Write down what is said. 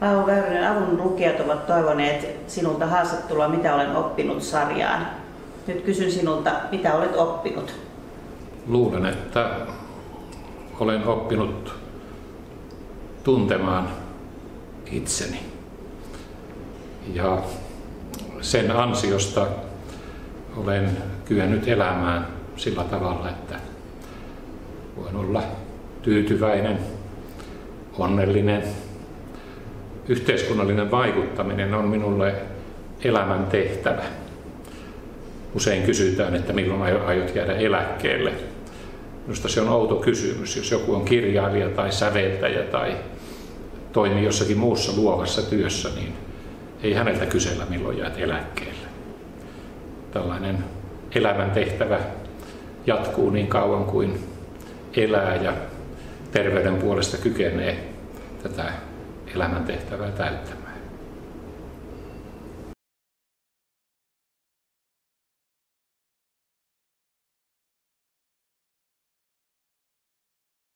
Paavo Väyrynen, Avun lukijat ovat toivoneet sinulta haastattelua Mitä olen oppinut -sarjaan. Nyt kysyn sinulta, mitä olet oppinut? Luulen, että olen oppinut tuntemaan itseni. Ja sen ansiosta olen kyennyt elämään sillä tavalla, että voin olla tyytyväinen, onnellinen. Yhteiskunnallinen vaikuttaminen on minulle elämän tehtävä. Usein kysytään, että milloin aiot jäädä eläkkeelle. Minusta se on outo kysymys. Jos joku on kirjailija tai säveltäjä tai toimii jossakin muussa luovassa työssä, niin ei häneltä kysellä, milloin jäät eläkkeelle. Tällainen elämän tehtävä jatkuu niin kauan kuin elää ja terveyden puolesta kykenee tätä elämän tehtävää täyttämään.